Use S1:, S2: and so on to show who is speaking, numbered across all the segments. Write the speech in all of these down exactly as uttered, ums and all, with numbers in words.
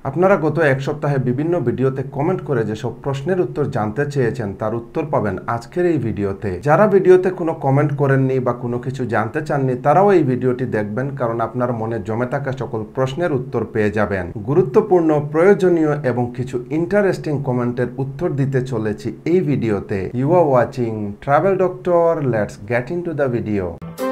S1: আপনারা গত এক সপ্তাহে বিভিন্ন ভিডিওতে কমেন্ট করে যেসব প্রশ্নের উত্তর জানতে চেয়েছেন তার উত্তর পাবেন আজকের এই ভিডিওতে। যারা ভিডিওতে কোনো কমেন্ট করেননি বা কোনো কিছু জানতে চাননি তারাও এই ভিডিওটি দেখবেন, কারণ আপনার মনে জমে থাকা সকল প্রশ্নের উত্তর পেয়ে যাবেন। গুরুত্বপূর্ণ, প্রয়োজনীয় এবং কিছু ইন্টারেস্টিং কমেন্টের উত্তর দিতে চলেছি এই ভিডিওতে। You are watching travel doctor, let's get into the video.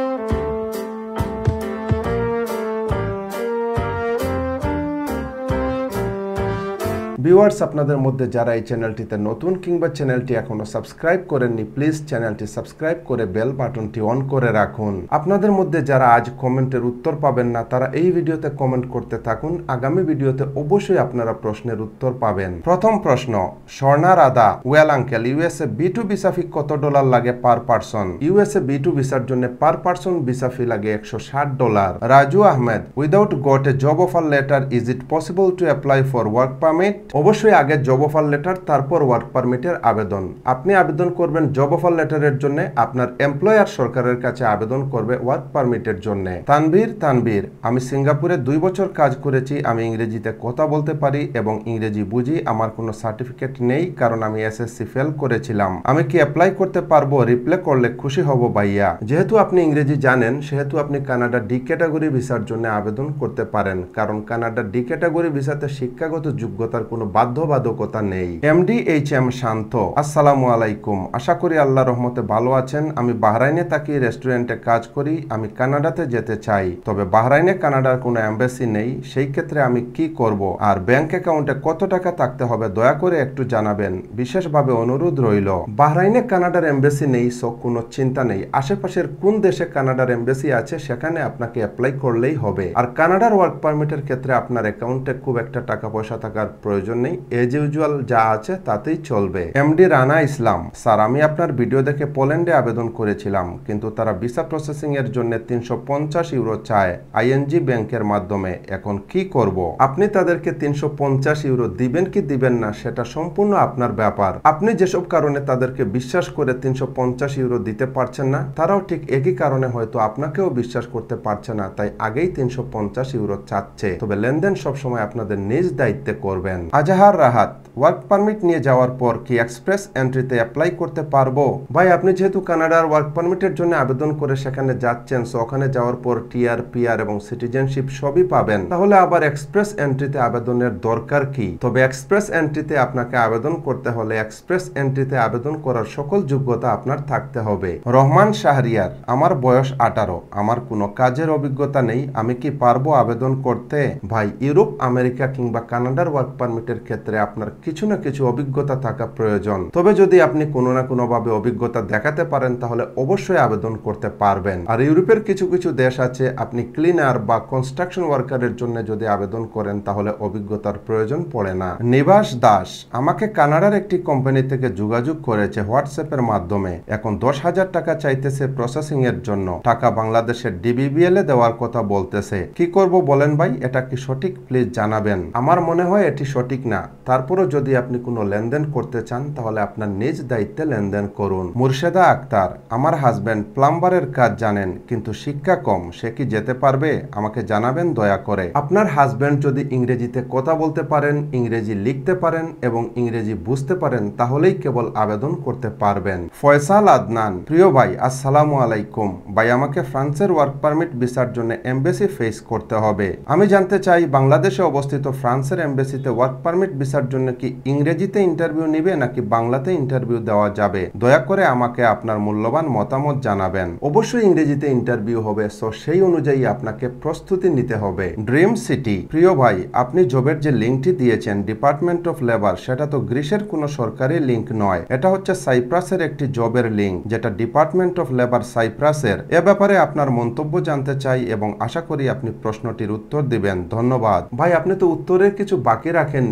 S1: Viewers, আপনাদের মধ্যে যারা এই চ্যানেলটিতে নতুন কিংবা চ্যানেলটি এখনো সাবস্ক্রাইব করেননি, প্লিজ চ্যানেলটি সাবস্ক্রাইব করে বেল বাটনটি অন করে রাখুন। আপনাদের মধ্যে যারা আজ কমেন্টের উত্তর পাবেন না তারা এই ভিডিওতে কমেন্ট করতে থাকুন। আগামী ভিডিওতে অবশ্যই আপনারা প্রশ্নের উত্তর পাবেন। প্রথম প্রশ্ন, Swarna Radha. Well uncle, USA B two visa fee কত ডলার লাগে per person? USA B two ভিসার জন্য পার পারসন ভিসা ফি লাগে একশো ষাট dollar. Raju Ahmed, without got a job offer letter is it possible to apply for work permit? অবশ্যই আগে job offer letter, তারপর ওয়ার্ক পারমিটের আবেদন। আপনি আবেদন করবেন জব অফার লেটারের জন্য, আপনার এমপ্লয়ার সরকারের কাছে আবেদন করবে ওয়ার্ক পারমিটের জন্য। তানভীর তানভীর, আমি সিঙ্গাপুরে দুই বছর কাজ করেছি। আমি ইংরেজিতে কথা বলতে পারি এবং ইংরেজি বুঝি। আমার কোনো সার্টিফিকেট নেই কারণ আমি এসএসসি ফেল করেছিলাম। আমি কি অ্যাপ্লাই করতে পারবো? রিপ্লাই করলে খুশি হব ভাইয়া। যেহেতু আপনি ইংরেজি জানেন সেহেতু আপনি কানাডা ডি ক্যাটাগরি ভিসার জন্য আবেদন করতে পারেন, কারণ কানাডা ডি ক্যাটাগরি ভিসাতে শিক্ষাগত যোগ্যতার কোনো বাধ্যবাধকতা নেই। এমডি এইচ এম শান্ত, আসসালামু আলাইকুম। আশা করি আল্লাহ রহমতে ভালো আছেন। আমি বাহরাইনে থাকি, রেস্টুরেন্টে কাজ করি। আমি কানাডাতে যেতে চাই, তবে বাহরাইনে কানাডার কোনো এম্বাসি নেই। সেই ক্ষেত্রে আমি কি করব? আর ব্যাংক অ্যাকাউন্টে কত টাকা থাকতে হবে দয়া করে একটু জানাবেন, বিশেষভাবে অনুরোধ রইল। বাহরাইনে কানাডার এম্বাসি নেই, সো কোনো চিন্তা নেই। আশেপাশের কোন দেশে কানাডার এম্বাসি আছে সেখানে আপনাকে অ্যাপ্লাই করলেই হবে। আর কানাডার ওয়ার্ক পারমিটের ক্ষেত্রে আপনার অ্যাকাউন্টে খুব একটা টাকা পয়সা থাকার প্রয়োজন নেই। এজ ইউজুয়াল যা আছে তাতেই চলবে। এমডি রানা ইসলাম, স্যার আমি আপনার ভিডিও দেখে পোল্যান্ডে আবেদন করেছিলাম, কিন্তু তারা ভিসা প্রসেসিং এর জন্য তিনশো পঞ্চাশ ইউরো চায় আইএনজি ব্যাংকের মাধ্যমে। এখন কি করব? আপনি তাদেরকে তিনশো পঞ্চাশ ইউরো দিবেন কি দিবেন না সেটা সম্পূর্ণ আপনার ব্যাপার। আপনি যেসব কারণে তাদেরকে বিশ্বাস করে তিনশো পঞ্চাশ ইউরো দিতে পারছেন না, তারাও ঠিক একই কারণে হয়তো আপনাকেও বিশ্বাস করতে পারছে না, তাই আগেই তিনশো পঞ্চাশ ইউরো চাচ্ছে। তবে লেনদেন সবসময় আপনাদের নিজ দায়িত্বে করবেন। আজাহার রাহাত, ওয়ার্ক পারমিট নিয়ে যাওয়ার পর কি এক্সপ্রেস এন্ট্রিতে অ্যাপ্লাই করতে পারবো? ভাই, আপনি যেহেতু কানাডার ওয়ার্ক পারমিটের জন্য আবেদন করে সেখানে যাচ্ছেন, সো ওখানে যাওয়ার পর টিআর, পিআর এবং সিটিজেনশিপ সবই পাবেন। তাহলে আবার এক্সপ্রেস এন্ট্রিতে আবেদনের দরকার কি? তবে এক্সপ্রেস এন্ট্রিতে আপনাকে আবেদন করতে হলে এক্সপ্রেস এন্ট্রিতে আবেদন করার সকল যোগ্যতা আপনার থাকতে হবে। রহমান শাহরিয়ার, আমার বয়স আঠারো, আমার কোনো কাজের অভিজ্ঞতা নেই, আমি কি পারবো আবেদন করতে? ভাই, ইউরোপ, আমেরিকা কিংবা কানাডার ওয়ার্ক পারমিটের ক্ষেত্রে আপনার কিছু না কিছু অভিজ্ঞতা থাকা প্রয়োজন। তবে যদি আপনি কোনো না কোনো ভাবে অভিজ্ঞতা দেখাতে পারেন তাহলে অবশ্যই আবেদন করতে পারবেন। আর ইউরোপের কিছু কিছু দেশ আছে, আপনি ক্লিনার বা কনস্ট্রাকশন ওয়ার্কারের জন্য যদি আবেদন করেন তাহলে অভিজ্ঞতার প্রয়োজন পড়ে না। নিবাস দাস, আমাকে কানাডার একটি কোম্পানি থেকে যোগাযোগ করেছে হোয়াটসঅ্যাপের মাধ্যমে। এখন দশ হাজার টাকা চাইতেছে প্রসেসিং এর জন্য। টাকা বাংলাদেশের ডিবিবিএল এ দেওয়ার কথা বলতেছে। কি করব বলেন ভাই, এটা কি সঠিক? প্লিজ জানাবেন। আমার মনে হয় এটি সঠিক না। তারপরও যদি আপনি কোনো লেনদেন করতে চান তাহলে আপনার নিজ দায়িত্বে লেনদেন করুন। মুর্শেদা আক্তার, আমার হাজবেন্ড প্লাম্বারের কাজ জানেন কিন্তু শিক্ষা কম, সে কি যেতে পারবে? আমাকে জানাবেন দয়া করে। আপনার হাজবেন্ড যদি ইংরেজিতে কথা বলতে পারেন, ইংরেজি লিখতে পারেন এবং ইংরেজি বুঝতে পারেন তাহলেই কেবল আবেদন করতে পারবেন। ফয়সাল আদনান, প্রিয় ভাই আসসালামু আলাইকুম। ভাই, আমাকে ফ্রান্সের ওয়ার্ক পারমিট ভিসার জন্য এমবাসি ফেস করতে হবে। আমি জানতে চাই বাংলাদেশে অবস্থিত ফ্রান্সের এমবাসিতে ওয়ার্ক পারমিট ভিসার জন্য কি ইংরেজিতে ইন্টারভিউ নিবে নাকি বাংলাতে ইন্টারভিউ দেওয়া যাবে? দয়া করে আমাকে আপনার মূল্যবান মতামত জানাবেন। অবশ্যই ইংরেজিতে ইন্টারভিউ হবে, সো সেই অনুযায়ী আপনাকে প্রস্তুতি নিতে হবে। ড্রিম সিটি, প্রিয় ভাই আপনি জবের যে লিঙ্কটি দিয়েছেন ডিপার্টমেন্ট অফ লেবার, সেটা তো গ্রিসের কোনো সরকারি লিঙ্ক নয়। এটা হচ্ছে সাইপ্রাসের একটি জবের লিঙ্ক, যেটা ডিপার্টমেন্ট অফ লেবার সাইপ্রাসের। এ ব্যাপারে আপনার মন্তব্য জানতে চাই এবং আশা করি আপনি প্রশ্নটির উত্তর দিবেন। ধন্যবাদ। ভাই, আপনি তো উত্তরের কিছু বাকি রাখেননি।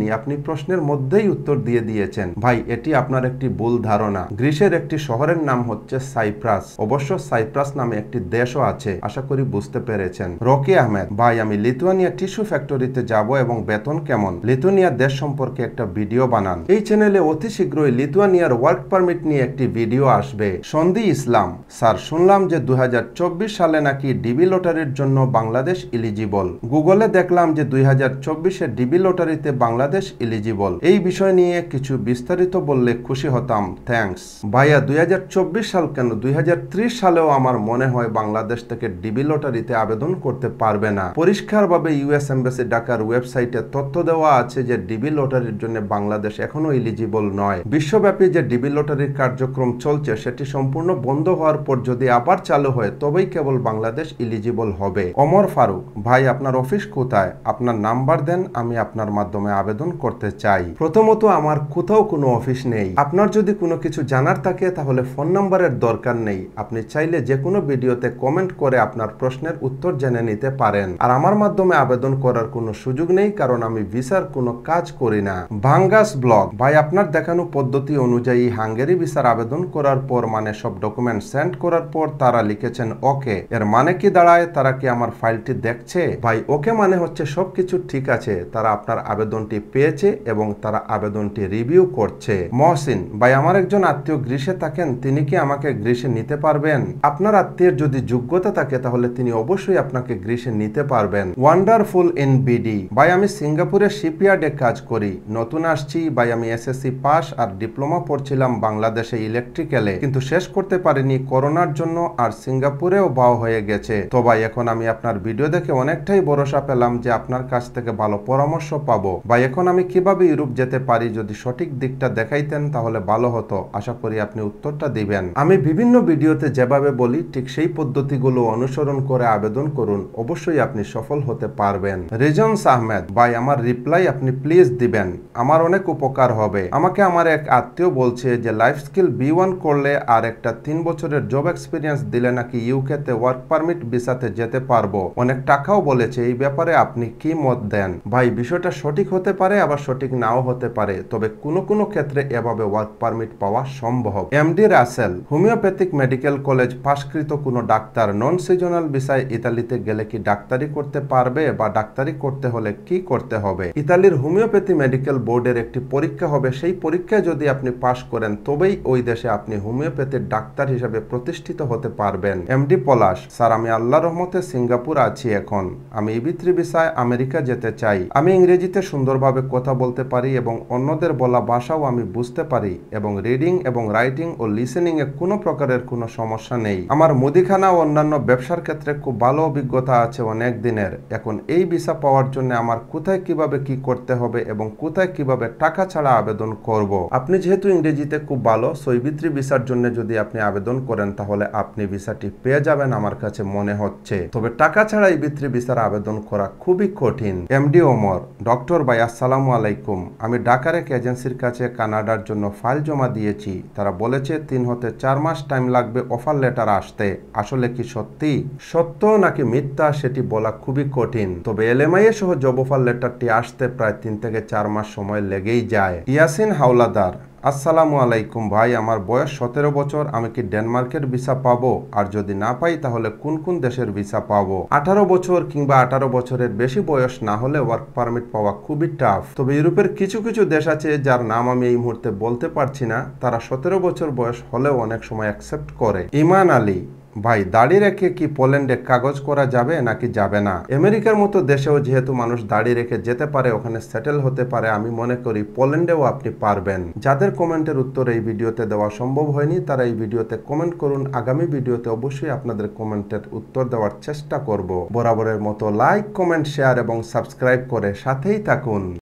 S1: দেয়নি, আপনি প্রশ্নের মধ্যেই উত্তর দিয়ে দিয়েছেন। ভাই এটি আপনার একটি ভুল ধারণা। গ্রিসের একটি শহরের নাম হচ্ছে সাইপ্রাস। অবশ্য সাইপ্রাস নামে একটি দেশও আছে, আশা করি বুঝতে পেরেছেন। রকি আহমেদ, ভাই আমি লিথুয়ানিয়া টিস্যু ফ্যাক্টরিতে যাব এবং বেতন কেমন? লিথুয়ানিয়া দেশ সম্পর্কে একটা ভিডিও বানান। এই চ্যানেলে অতি শীঘ্রই লিথুয়ানিয়ার ওয়ার্ক পারমিট নিয়ে একটি ভিডিও আসবে। সন্ধি ইসলাম, স্যার শুনলাম যে দুই হাজার চব্বিশ সালে নাকি ডিবি লটারির জন্য বাংলাদেশ এলিজিবল। গুগলে দেখলাম যে দুই হাজার চব্বিশে ডিবি লটারিতে বাংলাদেশ এলিজিবল। এই বিষয় নিয়ে কিছু বিস্তারিত বললে খুশি হতাম, থ্যাঙ্কস। ভাইয়া দুই হাজার চব্বিশ সাল কেন, দুই হাজার ত্রিশ সালেও আমার মনে হয় বাংলাদেশ থেকে ডিবি লটারিতে আবেদন করতে পারবে না। পরিষ্কারভাবে ইউএস এম্বাসি ঢাকার ওয়েবসাইটে তথ্য দেওয়া আছে যে ডিবি লটারির জন্য বাংলাদেশ এখনো এলিজিবল নয়। বিশ্বব্যাপী যে ডিবি লটারির কার্যক্রম চলছে সেটি সম্পূর্ণ বন্ধ হওয়ার পর যদি আবার চালু হয় তবেই কেবল বাংলাদেশ এলিজিবল হবে। ওমর ফারুক, ভাই আপনার অফিস কোথায়? আপনার নাম্বার দেন, আমি আপনার মাধ্যমে আবেদন করতে চাই। প্রথমত আমার কোথাও কোনো অফিস নেই। আপনার যদি কোনো কিছু জানার থাকে তাহলে ফোন নাম্বারের দরকার নেই। আপনি চাইলে যে কোনো ভিডিওতে কমেন্ট করে আপনার প্রশ্নের উত্তর জেনে নিতে পারেন। আর আমার মাধ্যমে আবেদন করার কোনো সুযোগ নেই, কারণ আমি ভিসার কোনো কাজ করি না। ভাঙ্গাস ব্লগ, ভাই আপনার দেখানো পদ্ধতি অনুযায়ী হাঙ্গেরি ভিসার আবেদন করার পর মানে সব ডকুমেন্ট সেন্ড করার পর তারা লিখেছেন ওকে, এর মানে কি দাঁড়ায়? তারা কি আমার ফাইলটি দেখছে? ভাই ওকে মানে হচ্ছে সবকিছু ঠিক আছে, তারা আপনার আবেদনটি পেয়েছে এবং তারা আবেদনটি রিভিউ করছে। মহসিন, ভাই আমার একজন আত্মীয় গ্রিসে থাকেন, তিনি কি আমাকে গ্রিসে নিতে পারবেন? আপনার আত্মীয়ের যদি যোগ্যতা থাকে তাহলে তিনি অবশ্যই আপনাকে গ্রিসে নিতে পারবেন। ওয়ান্ডারফুল ইন বিডি, ভাই আমি সিঙ্গাপুরের শিপইয়ার্ডে কাজ করি, নতুন আসছি। ভাই আমি এসএসসি পাস আর ডিপ্লোমা পড়ছিলাম বাংলাদেশে ইলেকট্রিক্যালে, কিন্তু শেষ করতে পারিনি করোনার জন্য, আর সিঙ্গাপুরেও বাও হয়ে গেছে। তো ভাই এখন আমি আপনার ভিডিও দেখে অনেকটাই ভরসা পেলাম যে আপনার কাছ থেকে ভালো পরামর্শ পাবো। ভাই এখন আমি কিভাবে ইউরোপ যেতে পারি? যদি সঠিক দিকটা দেখাইতেন তাহলে ভালো হতো। আশা করি আপনি উত্তরটা দিবেন। আমি বিভিন্ন ভিডিওতে যেভাবে বলি ঠিক সেই পদ্ধতিগুলো অনুসরণ করে আবেদন করুন, অবশ্যই আপনি সফল হতে পারবেন। রেজন্স আহমেদ, ভাই আমার রিপ্লাই আপনি প্লিজ দিবেন, আমার অনেক উপকার হবে। আমাকে আমার এক আত্মীয় বলছে যে লাইফ স্কিল বি ওয়ান করলে আর একটা তিন বছরের জব এক্সপিরিয়েন্স দিলে নাকি ইউকে তে ওয়ার্ক পারমিট ভিসাতে যেতে পারবো, অনেক টাকাও বলেছে। এই ব্যাপারে আপনি কি মত দেন? ভাই বিষয়টা সঠিক হতে পারে আবার সঠিক নাও হতে পারে, তবে কোনো কোনো ক্ষেত্রে এভাবে ওয়ার্ক পারমিট পাওয়া সম্ভব। MD Rasel, homeopathic medical college পাশকৃত কোনো ডাক্তার নন সিজনাল ভিসায় ইতালিতে গেলে কি ডাক্তারি করতে পারবে, বা ডাক্তারি করতে হলে কি করতে হবে? ইতালির হোমিওপ্যাথি মেডিকেল বোর্ডের একটি পরীক্ষা হবে, সেই পরীক্ষায় যদি আপনি পাশ করেন তবেই ওই দেশে আপনি হোমিওপ্যাথির ডাক্তার হিসেবে প্রতিষ্ঠিত হতে পারবেন। এমডি পলাশ, স্যার আমি আল্লাহর রহমতে সিঙ্গাপুর আছি, এখন আমি ইবি থ্রি ভিসায় আমেরিকা যেতে চাই। আমি ইংরেজিতে সুন্দরভাবে কথা বলতে পারি এবং অন্যদের বলা ভাষাও আমি বুঝতে পারি, এবং রিডিং এবং রাইটিং ও লিসেনিং এ কোনো প্রকারের কোনো সমস্যা নেই। আমার মুদিখানা ও অন্যান্য ব্যবসার ক্ষেত্রে খুব ভালো অভিজ্ঞতা আছে অনেক দিনের। এখন এই ভিসা পাওয়ার জন্য আমার কোথায় কিভাবে কি করতে হবে এবং কোথায় কিভাবে টাকা ছাড়া আবেদন করব? আপনি যেহেতু ইংরেজিতে খুব ভালো, সো ইবি থ্রি ভিসার জন্য যদি আপনি আবেদন করেন তাহলে আপনি ভিসাটি পেয়ে যাবেন আমার কাছে মনে হচ্ছে। তবে টাকা ছাড়া ইবি থ্রি ভিসার আবেদন করা খুবই কঠিন। এমডি ওমর, ডক্টর ভাই আসসালামু আলাইকুম, আমি ঢাকার এক এজেন্সির কাছে কানাডার জন্য ফাইল জমা দিয়েছি, তারা বলেছে তিন হতে চার মাস টাইম লাগবে অফার লেটার আসতে, আসলে কি সত্যি? সত্য নাকি মিথ্যা সেটি বলা খুবই কঠিন, তবে এলএমআই সহ জব অফার লেটারটি আসতে প্রায় তিন থেকে চার মাস সময় লেগেই যায়। ইয়াসিন হাওলাদার, আসসালামু আলাইকুম ভাই, আমার বয়স সতেরো বছর, আমি কি ডেনমার্কের ভিসা পাবো? আর যদি না পাই তাহলে কোন কোন দেশের ভিসা পাবো? আঠারো বছর কিংবা আঠারো বছরের বেশি বয়স না হলে ওয়ার্ক পারমিট পাওয়া খুবই টাফ, তবে ইউরোপের কিছু কিছু দেশ আছে যার নাম আমি এই মুহূর্তে বলতে পারছি না, তারা সতেরো বছর বয়স হলেও অনেক সময় অ্যাকসেপ্ট করে। ইমান আলী, ভাই দাড়ি রেখে কি পোল্যান্ডে কাগজ করা যাবে নাকি যাবে না? আমেরিকার মতো দেশেও যেহেতু মানুষ দাড়ি রেখে যেতে পারে, ওখানে সেটেল হতে পারে, আমি মনে করি পোল্যান্ডেও আপনি পারবেন। যাদের কমেন্টের উত্তর এই ভিডিওতে দেওয়া সম্ভব হয়নি তারা এই ভিডিওতে কমেন্ট করুন, আগামী ভিডিওতে অবশ্যই আপনাদের কমেন্টের উত্তর দেওয়ার চেষ্টা করব। বরাবরের মতো লাইক, কমেন্ট, শেয়ার এবং সাবস্ক্রাইব করে সাথেই থাকুন।